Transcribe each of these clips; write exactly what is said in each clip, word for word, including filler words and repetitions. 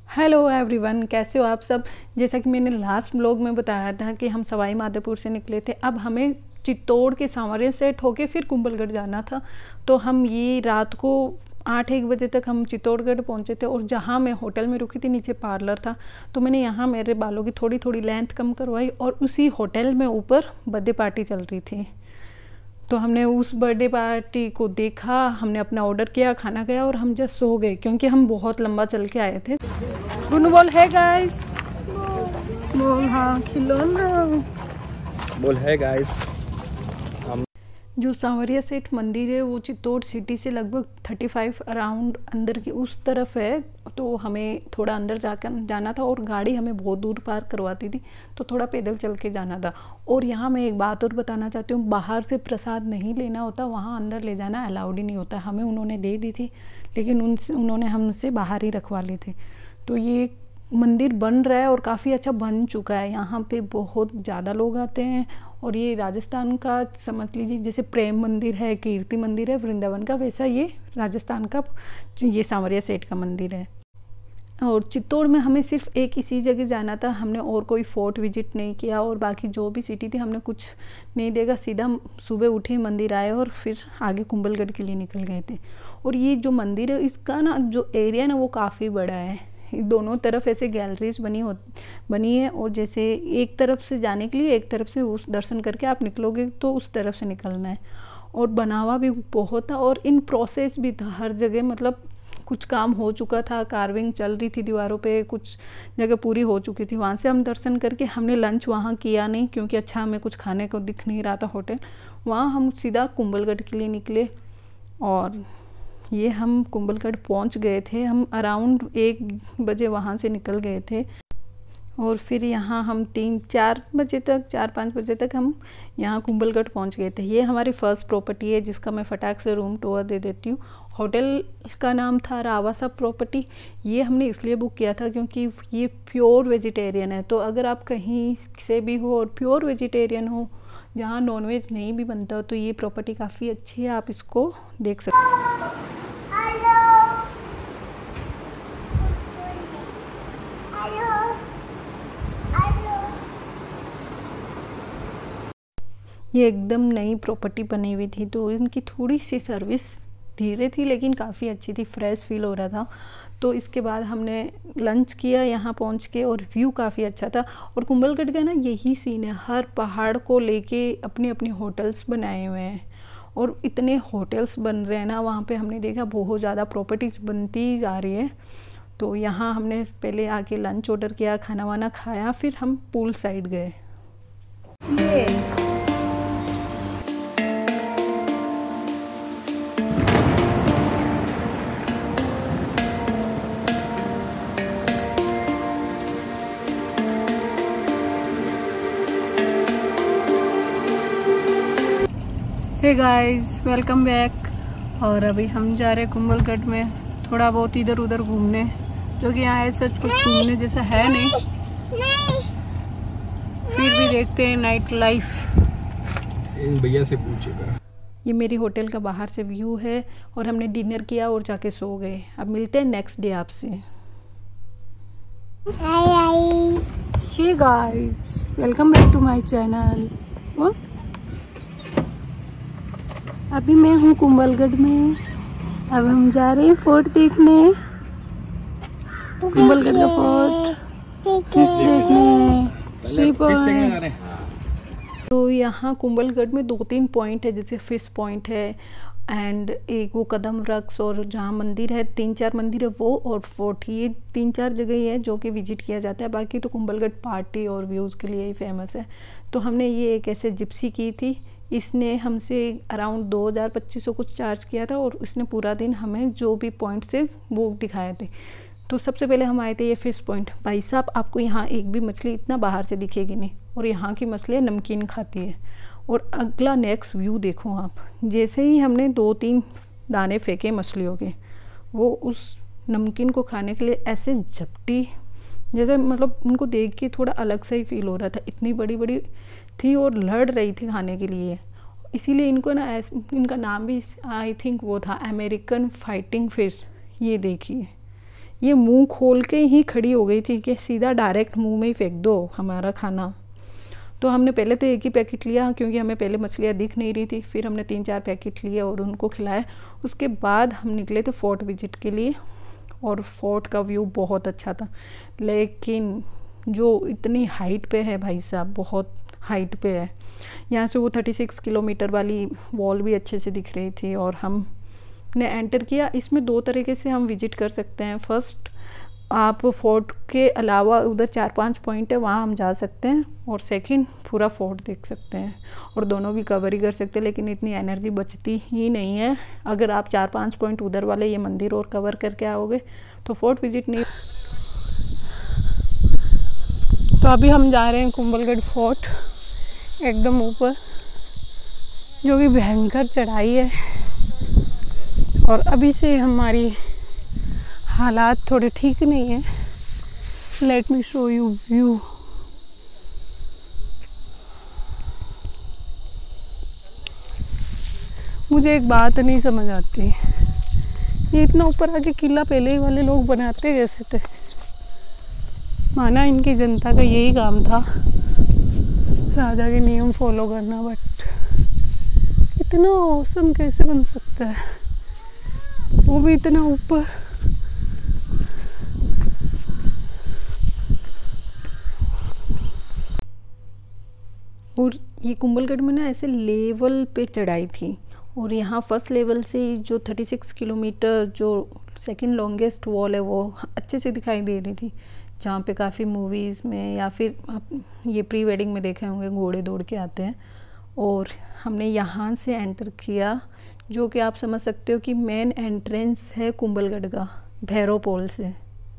Hello everyone, कैसे हो आप सब। जैसा कि मैंने लास्ट व्लॉग में बताया था कि हम सवाई माधोपुर से निकले थे। अब हमें चित्तौड़ के सांवरिया सेट होके फिर कुंभलगढ़ जाना था। तो हम ये रात को आठ एक बजे तक हम चित्तौड़गढ़ पहुंचे थे। और जहां मैं होटल में रुकी थी, नीचे पार्लर था, तो मैंने यहाँ मेरे बालों की थोड़ी थोड़ी लेंथ कम करवाई। और उसी होटल में ऊपर बर्थडे पार्टी चल रही थी, तो हमने उस बर्थडे पार्टी को देखा, हमने अपना ऑर्डर किया, खाना गया और हम जस्ट सो गए क्योंकि हम बहुत लंबा चल के आए थे। गुनू बोल है गाइस, बोल हाँ खिलौना बोल है गाइस। हम जो सांवरिया सेठ मंदिर है वो चित्तौड़ सिटी से लगभग पैंतीस अराउंड अंदर की उस तरफ है। तो हमें थोड़ा अंदर जाकर जाना था और गाड़ी हमें बहुत दूर पार करवाती थी, तो थोड़ा पैदल चल के जाना था। और यहाँ मैं एक बात और बताना चाहती हूँ, बाहर से प्रसाद नहीं लेना होता, वहाँ अंदर ले जाना अलाउड ही नहीं होता। हमें उन्होंने दे दी थी, लेकिन उनसे उन्होंने हमसे बाहर ही रखवा ली थी। तो ये मंदिर बन रहा है और काफ़ी अच्छा बन चुका है। यहाँ पे बहुत ज़्यादा लोग आते हैं। और ये राजस्थान का समझ लीजिए, जैसे प्रेम मंदिर है, कीर्ति मंदिर है वृंदावन का, वैसा ये राजस्थान का ये सांवरिया सेठ का मंदिर है। और चित्तौड़ में हमें सिर्फ एक इसी जगह जाना था, हमने और कोई फोर्ट विजिट नहीं किया। और बाकी जो भी सिटी थी हमने कुछ नहीं देखा, सीधा सुबह उठे मंदिर आए और फिर आगे कुंभलगढ़ के लिए निकल गए थे। और ये जो मंदिर है, इसका ना जो एरिया ना वो काफ़ी बड़ा है। दोनों तरफ ऐसे गैलरीज बनी हो बनी है। और जैसे एक तरफ से जाने के लिए, एक तरफ से उस दर्शन करके आप निकलोगे तो उस तरफ से निकलना है। और बनावा भी बहुत था और इन प्रोसेस भी था हर जगह। मतलब कुछ काम हो चुका था, कार्विंग चल रही थी दीवारों पे, कुछ जगह पूरी हो चुकी थी। वहाँ से हम दर्शन करके हमने लंच वहाँ किया नहीं, क्योंकि अच्छा हमें कुछ खाने को दिख नहीं रहा था होटल। वहाँ हम सीधा कुंभलगढ़ के लिए निकले और ये हम कुंभलगढ़ पहुंच गए थे। हम अराउंड एक बजे वहाँ से निकल गए थे और फिर यहाँ हम तीन चार बजे तक चार पाँच बजे तक हम यहाँ कुंभलगढ़ पहुँच गए थे। ये हमारी फर्स्ट प्रॉपर्टी है जिसका मैं फटाक से रूम टूर दे देती हूँ। होटल का नाम था रावासा प्रॉपर्टी। ये हमने इसलिए बुक किया था क्योंकि ये प्योर वेजिटेरियन है। तो अगर आप कहीं से भी हो और प्योर वेजिटेरियन हो, जहाँ नॉनवेज नहीं भी बनता हो, तो ये प्रॉपर्टी काफ़ी अच्छी है, आप इसको देख सकते हैं। ये एकदम नई प्रॉपर्टी बनी हुई थी, तो इनकी थोड़ी सी सर्विस धीरे थी लेकिन काफ़ी अच्छी थी, फ्रेश फील हो रहा था। तो इसके बाद हमने लंच किया यहाँ पहुँच के और व्यू काफ़ी अच्छा था। और कुंभलगढ़ का ना यही सीन है, हर पहाड़ को लेके अपने अपने होटल्स बनाए हुए हैं और इतने होटल्स बन रहे हैं ना, वहाँ पे हमने देखा बहुत ज़्यादा प्रॉपर्टीज बनती जा रही है। तो यहाँ हमने पहले आके लंच ऑर्डर किया, खाना वाना खाया, फिर हम पूल साइड गए। ये हे गाइस, वेलकम बैक। और अभी हम जा रहे हैं कुंभलगढ़ में थोड़ा बहुत इधर उधर घूमने, जो कि यहाँ सच कुछ घूमने जैसा है नहीं, फिर भी देखते हैं नाइट लाइफ। इन भैया से पूछेगा। ये मेरी होटल का बाहर से व्यू है और हमने डिनर किया और जाके सो गए। अब मिलते हैं नेक्स्ट डे आपसे। Hey guys, welcome back to my channel. अभी मैं हूँ कुंभलगढ़ में। अब हम जा रहे हैं फोर्ट देखने, कुंभलगढ़ का फोर्ट, फिश देखने, सी पॉइंट। तो यहाँ कुंभलगढ़ में दो तीन पॉइंट है, जैसे फिश पॉइंट है एंड एक वो कदम वृक्ष, और जहाँ मंदिर है, तीन चार मंदिर है वो, और फोर्ट। ये तीन चार जगह ही है जो कि विजिट किया जाता है। बाकी तो कुंभलगढ़ पार्टी और व्यूज़ के लिए ही फेमस है। तो हमने ये एक ऐसे जिप्सी की थी, इसने हमसे अराउंड दो हज़ार पच्चीस सौ कुछ चार्ज किया था और इसने पूरा दिन हमें जो भी पॉइंट से वो दिखाए थे। तो सबसे पहले हम आए थे ये फिश पॉइंट। भाई साहब, आपको यहाँ एक भी मछली इतना बाहर से दिखेगी नहीं, और यहाँ की मछलियाँ नमकीन खाती है। और अगला नेक्स्ट व्यू देखो आप, जैसे ही हमने दो तीन दाने फेंके मछलियों के, वो उस नमकीन को खाने के लिए ऐसे झपटी, जैसे मतलब उनको देख के थोड़ा अलग सा ही फील हो रहा था। इतनी बड़ी बड़ी थी और लड़ रही थी खाने के लिए। इसीलिए इनको ना, इनका नाम भी आई थिंक वो था अमेरिकन फाइटिंग फिश। ये देखिए, ये मुंह खोल के ही खड़ी हो गई थी कि सीधा डायरेक्ट मुंह में ही फेंक दो हमारा खाना। तो हमने पहले तो एक ही पैकेट लिया क्योंकि हमें पहले मछलियाँ दिख नहीं रही थी, फिर हमने तीन चार पैकेट लिए और उनको खिलाए। उसके बाद हम निकले थे फोर्ट विजिट के लिए और फोर्ट का व्यू बहुत अच्छा था, लेकिन जो इतनी हाइट पे है भाई साहब, बहुत हाइट पे है। यहाँ से वो छत्तीस किलोमीटर वाली वॉल भी अच्छे से दिख रही थी और हमने एंटर किया। इसमें दो तरीके से हम विजिट कर सकते हैं। फर्स्ट, आप फोर्ट के अलावा उधर चार पांच पॉइंट है, वहाँ हम जा सकते हैं, और सेकंड पूरा फोर्ट देख सकते हैं, और दोनों भी कवर ही कर सकते हैं। लेकिन इतनी एनर्जी बचती ही नहीं है। अगर आप चार पांच पॉइंट उधर वाले ये मंदिर और कवर करके आओगे तो फोर्ट विजिट नहीं। तो अभी हम जा रहे हैं कुंभलगढ़ फोर्ट, एकदम ऊपर, जो कि भयंकर चढ़ाई है। और अभी से हमारी हालात थोड़े ठीक नहीं है। Let me show you view. मुझे एक बात नहीं समझ आती, ये इतना ऊपर आके किला पहले ही वाले लोग बनाते कैसे थे? माना इनकी जनता का यही काम था, राजा के नियम फॉलो करना, बट इतना औसम कैसे बन सकता है, वो भी इतना ऊपर। और ये कुंभलगढ़ में ना ऐसे लेवल पे चढ़ाई थी, और यहाँ फर्स्ट लेवल से जो छत्तीस किलोमीटर जो सेकंड लॉन्गेस्ट वॉल है वो अच्छे से दिखाई दे रही थी, जहाँ पे काफ़ी मूवीज़ में या फिर आप ये प्री वेडिंग में देखे होंगे घोड़े दौड़ के आते हैं। और हमने यहाँ से एंटर किया, जो कि आप समझ सकते हो कि मेन एंट्रेंस है कुंभलगढ़ का, भैरव पोल से।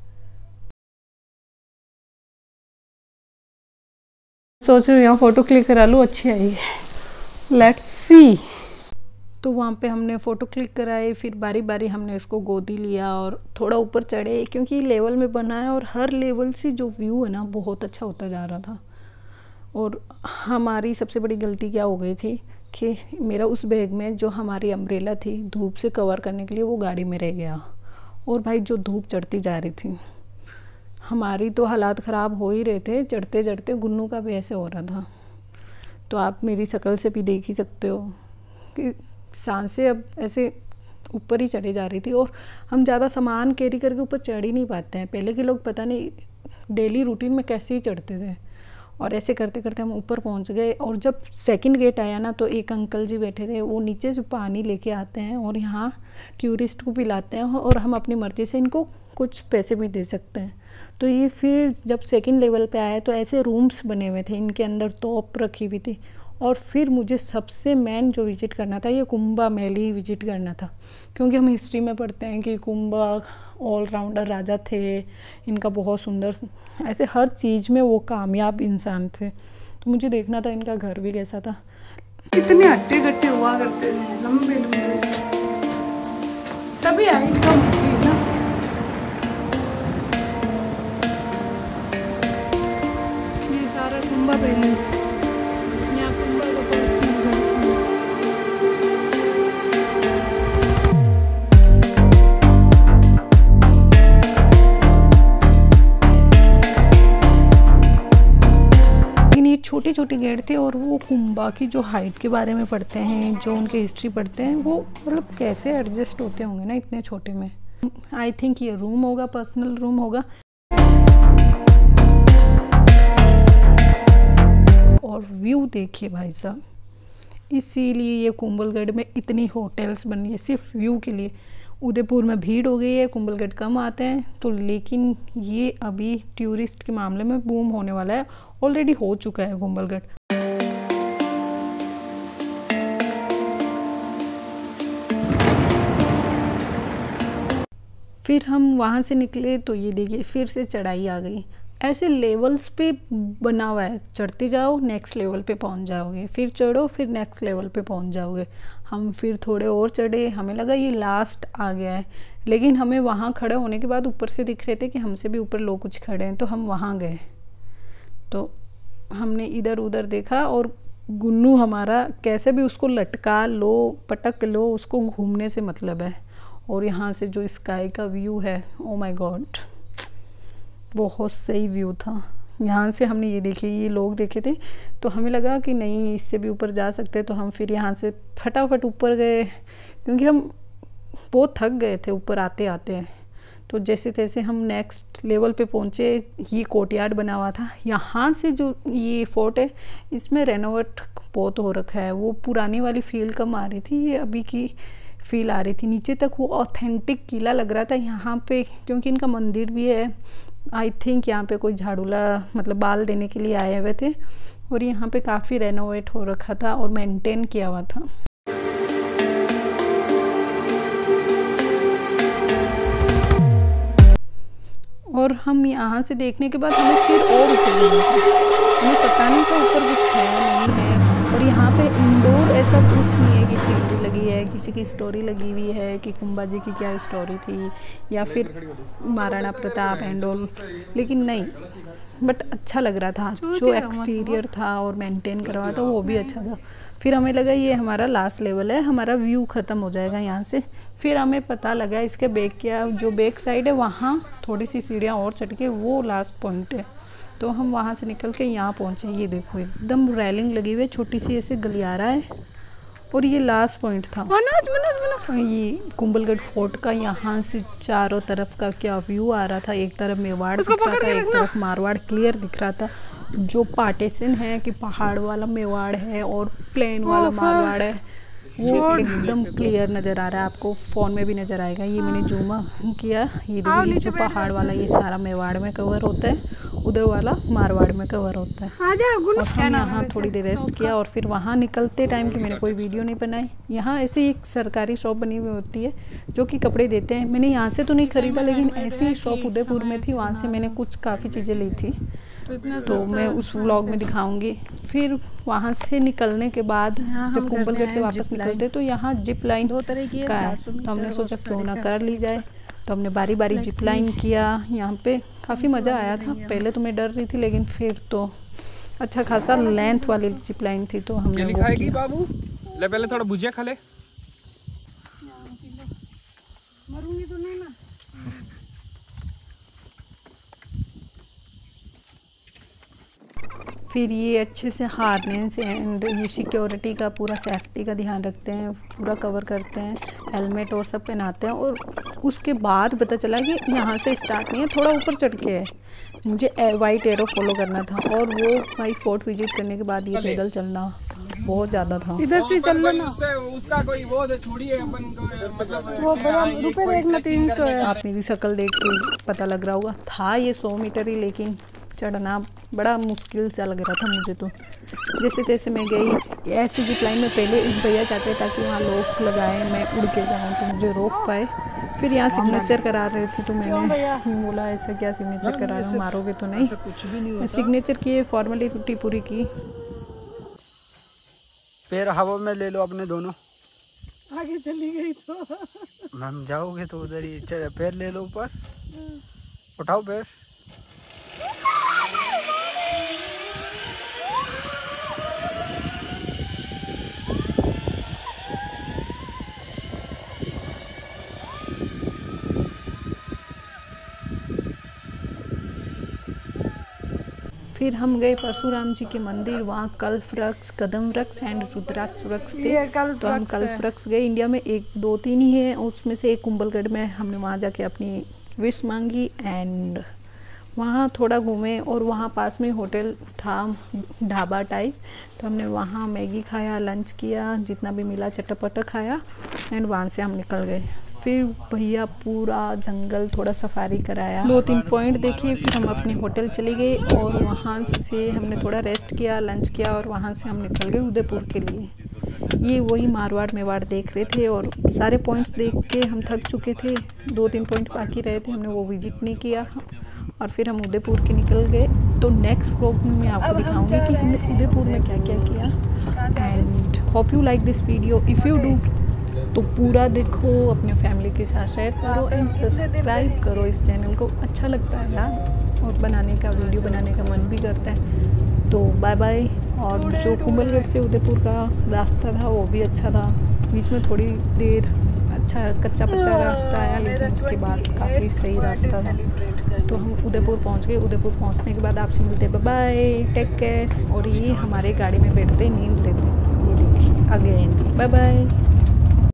सोच रही हूँ यहाँ फ़ोटो क्लिक करा लूँ, अच्छी आई है। Let's see. तो वहाँ पे हमने फ़ोटो क्लिक कराए, फिर बारी बारी हमने इसको गोदी लिया और थोड़ा ऊपर चढ़े, क्योंकि लेवल में बना है और हर लेवल से जो व्यू है ना बहुत अच्छा होता जा रहा था। और हमारी सबसे बड़ी गलती क्या हो गई थी कि मेरा उस बैग में जो हमारी अम्ब्रेला थी धूप से कवर करने के लिए, वो गाड़ी में रह गया। और भाई जो धूप चढ़ती जा रही थी, हमारी तो हालात ख़राब हो ही रहे थे, चढ़ते चढ़ते गुन्नू का भी ऐसे हो रहा था। तो आप मेरी शक्ल से भी देख ही सकते हो कि सांसें अब ऐसे ऊपर ही चढ़ी जा रही थी। और हम ज़्यादा सामान कैरी करके ऊपर चढ़ ही नहीं पाते हैं। पहले के लोग पता नहीं डेली रूटीन में कैसे ही चढ़ते थे, और ऐसे करते करते हम ऊपर पहुंच गए। और जब सेकंड गेट आया ना, तो एक अंकल जी बैठे थे, वो नीचे से पानी लेके आते हैं और यहाँ टूरिस्ट को पिलाते हैं, और हम अपनी मर्ज़ी से इनको कुछ पैसे भी दे सकते हैं। तो ये फिर जब सेकंड लेवल पे आया तो ऐसे रूम्स बने हुए थे, इनके अंदर तोप रखी हुई थी। और फिर मुझे सबसे मेन जो विज़िट करना था, ये कुंभा महल ही विज़िट करना था, क्योंकि हम हिस्ट्री में पढ़ते हैं कि कुंभा ऑलराउंडर राजा थे, इनका बहुत सुंदर, ऐसे हर चीज़ में वो कामयाब इंसान थे। तो मुझे देखना था इनका घर भी कैसा था। कितने हट्टे गट्टे हुआ करते थे, लंबे लंबे, तभी हाइट कम होती है ना। ये सारा कुंभा पैलेस, यहाँ कुंभा का पर्सनल घर था। छोटी छोटी गेट थे, और वो कुंभा की जो हाइट के बारे में पढ़ते हैं, जो उनके हिस्ट्री पढ़ते हैं, वो मतलब कैसे एडजस्ट होते होंगे ना इतने छोटे में। आई थिंक ये रूम होगा, पर्सनल रूम होगा। और व्यू देखिए भाई साहब, इसीलिए ये कुंभलगढ़ में इतनी होटल्स बनी है सिर्फ व्यू के लिए। उदयपुर में भीड़ हो गई है, कुंभलगढ़ कम आते हैं तो, लेकिन ये अभी टूरिस्ट के मामले में बूम होने वाला है, ऑलरेडी हो चुका है कुंभलगढ़। फिर हम वहाँ से निकले तो ये देखिए फिर से चढ़ाई आ गई। ऐसे लेवल्स पे बना हुआ है, चढ़ते जाओ नेक्स्ट लेवल पे पहुँच जाओगे, फिर चढ़ो फिर नेक्स्ट लेवल पे पहुँच जाओगे। हम फिर थोड़े और चढ़े, हमें लगा ये लास्ट आ गया है, लेकिन हमें वहाँ खड़े होने के बाद ऊपर से दिख रहे थे कि हमसे भी ऊपर लोग कुछ खड़े हैं, तो हम वहाँ गए। तो हमने इधर उधर देखा, और गुन्नू हमारा कैसे भी उसको लटका लो, पटक लो, उसको घूमने से मतलब है। और यहाँ से जो स्काई का व्यू है, ओ माय गॉड, बहुत सही व्यू था। यहाँ से हमने ये देखे, ये लोग देखे थे तो हमें लगा कि नहीं इससे भी ऊपर जा सकते, तो हम फिर यहाँ से फटाफट ऊपर गए क्योंकि हम बहुत थक गए थे ऊपर आते आते। तो जैसे तैसे हम नेक्स्ट लेवल पे पहुँचे। ये कोर्टयार्ड बना हुआ था। यहाँ से जो ये फोर्ट है इसमें रेनोवेट बहुत हो रखा है, वो पुरानी वाली फील कम आ रही थी, ये अभी की फील आ रही थी। नीचे तक वो ऑथेंटिक किला लग रहा था यहाँ पे, क्योंकि इनका मंदिर भी है। आई थिंक यहाँ पे कोई झाड़ूला मतलब बाल देने के लिए आए हुए थे, और यहाँ पे काफ़ी रेनोवेट हो रखा था और मेंटेन किया हुआ था। और हम यहाँ से देखने के बाद हमें फिर और ऊपर जाना था। हमें पता नहीं था ऊपर कुछ है नहीं है। और यहाँ पे इंडोर ऐसा कुछ नहीं है कि सीनरी लगी है, किसी की स्टोरी लगी हुई है कि कुंभा जी की क्या स्टोरी थी या फिर महाराणा प्रताप एंड ऑल, लेकिन नहीं। बट अच्छा लग रहा था, जो एक्सटीरियर था और मेंटेन करवा था वो भी अच्छा था। फिर हमें लगा ये हमारा लास्ट लेवल है, हमारा व्यू ख़त्म हो जाएगा यहाँ से। फिर हमें पता लगा इसके बैक क्या जो बैक साइड है वहाँ थोड़ी सी सीढ़ियाँ और चढ़ के वो लास्ट पॉइंट है। तो हम वहाँ से निकल के यहाँ पहुँचे। ये देखो एकदम रेलिंग लगी हुई है, छोटी सी ऐसे गलियारा है, और ये लास्ट पॉइंट था। मनोज, मनोज, मनोज। ये कुंभलगढ़ फोर्ट का यहाँ से चारों तरफ का क्या व्यू आ रहा था। एक तरफ मेवाड़ दिख रहा था, एक तरफ मारवाड़ क्लियर दिख रहा था। जो पार्टीशन है कि पहाड़ वाला मेवाड़ है और प्लेन वाला मारवाड़ है, वो एकदम क्लियर नज़र आ रहा है। आपको फ़ोन में भी नज़र आएगा। ये मैंने जूम किया, ये देखिए जो पहाड़ वाला ये सारा मेवाड़ में कवर होता है, उधर वाला मारवाड़ में कवर होता है। और हम यहाँ थोड़ी देर रेस्ट किया और फिर वहाँ निकलते टाइम की मैंने कोई वीडियो नहीं बनाई। यहाँ ऐसे एक सरकारी शॉप बनी हुई होती है जो कि कपड़े देते हैं। मैंने यहाँ से तो नहीं खरीदा, लेकिन ऐसी ही शॉप उदयपुर में थी, वहाँ से मैंने कुछ काफ़ी चीज़ें ली थी, तो मैं उस व्लॉग में दिखाऊंगी। फिर वहाँ से निकलने के बाद जब कुंभलगढ़ से वापस निकलते तो यहाँ जिप लाइन दो तरह की का है, तो हमने सोचा क्यों ना कर ली जाए। तो हमने बारी बारी जिप लाइन किया। यहाँ पे काफ़ी मज़ा आया था। पहले तो मैं डर रही थी, लेकिन फिर तो अच्छा खासा लेंथ वाली जिप लाइन थी, तो हमने वो किया। बाबू ले पहले थोड़ा भुजिया खा ले। मरूंगी तो नहीं ना। फिर ये अच्छे से हार्नेस एंड ये सिक्योरिटी का पूरा सेफ्टी का ध्यान रखते हैं, पूरा कवर करते हैं, हेलमेट और सब पहनाते हैं। और उसके बाद पता चला कि यहाँ से स्टार्ट नहीं है, थोड़ा ऊपर चढ़ के है। मुझे वाइट एरो फॉलो करना था, और वो भाई फोर्ट विजिट करने के बाद ये पैदल चलना बहुत ज़्यादा था। इधर से चलना ना, उसका कोई वो छोड़िए अपन मतलब वो रुपये देखना तीन सौ है। आप मेरी शक्ल देख के पता लग रहा होगा, था ये सौ मीटर ही, लेकिन चढ़ना बड़ा मुश्किल सा लग रहा था मुझे। तो जैसे तैसे मैं गई। ऐसी जिप लाइन में पहले एक भैया चाहते ताकि वहाँ लोग लगाए, मैं उड़ के जाऊँ, तो मुझे रोक पाए। फिर यहाँ सिग्नेचर करा रहे थे, तो मैंने बोला ऐसा क्या सिग्नेचर करा रहे हो, मारोगे तो नहीं। सिग्नेचर किए, फॉर्मेलिटी पूरी की। पैर हवा में ले लो अपने दोनों। आगे चली गई तो मैम जाओगे तो उधर ही चल, पैर ले लो ऊपर, उठाओ पैर। फिर हम गए परशुराम जी के मंदिर। वहाँ कल्प वृक्ष, कदम वृक्ष एंड रुद्राक्ष वृक्ष थे। तो हम कल्प वृक्ष गए। इंडिया में एक दो तीन ही है, उसमें से एक कुंभलगढ़ में। हमने वहाँ जाके अपनी विश मांगी एंड वहाँ थोड़ा घूमे। और वहाँ पास में होटल था, ढाबा टाइप, तो हमने वहाँ मैगी खाया, लंच किया, जितना भी मिला चटपटा खाया एंड वहाँ से हम निकल गए। फिर भैया पूरा जंगल थोड़ा सफारी कराया, दो तीन पॉइंट देखिए। फिर हम अपने होटल चले गए और वहाँ से हमने थोड़ा रेस्ट किया, लंच किया, और वहाँ से हम निकल गए उदयपुर के लिए। ये वही मारवाड़ मेवाड़ देख रहे थे, और सारे पॉइंट्स देख के हम थक चुके थे। दो तीन पॉइंट बाकी रहे थे, हमने वो विजिट नहीं किया, और फिर हम उदयपुर के निकल गए। तो नेक्स्ट व्लॉग में मैं आपको दिखाऊंगी कि हमने उदयपुर में क्या क्या किया। And hope you like this video. If you do तो पूरा देखो, अपने फैमिली के साथ शेयर करो एंड सब्सक्राइब करो इस चैनल को। अच्छा लगता है यार, और बनाने का वीडियो बनाने का मन भी करता है। तो बाय बाय। और जो कुंभलगढ़ से उदयपुर का रास्ता था वो भी अच्छा था। बीच में थोड़ी देर अच्छा कच्चा पच्चा रास्ता आया, लेकिन उसके बाद काफ़ी सही रास्ता था। तो हम उदयपुर पहुंच गए। उदयपुर पहुंचने के बाद आपसे मिलते हैं, बाय बाय, टेक केयर। और ये हमारे गाड़ी में बैठते नींद लेते, ये देखिए अगेन, बाय बाय।